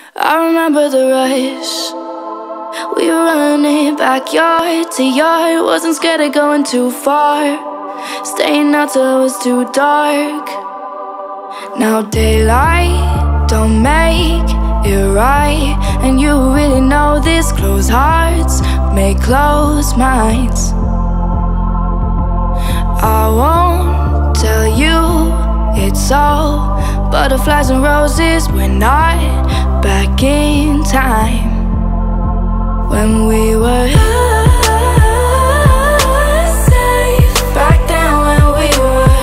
I remember the rush. We were running backyard to yard. Wasn't scared of going too far, staying out till it was too dark. Now daylight don't make it right, and you really know this. Closed hearts make closed minds. I won't tell you it's all butterflies and roses. We're not back in time when we were safe. Back then when we were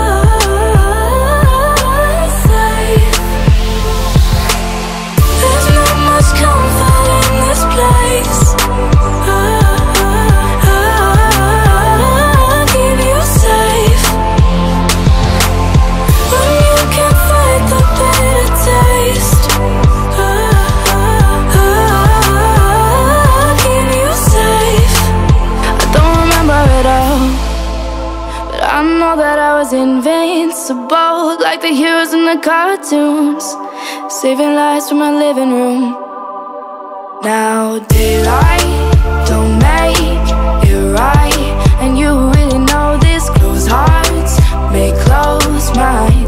safe. There's not much comfort in this place. Keep you safe when you can't fight the bitter taste. I know that I was invincible, like the heroes in the cartoons, saving lives from my living room. Now daylight don't make it right, and you really know this. Closed hearts make closed minds.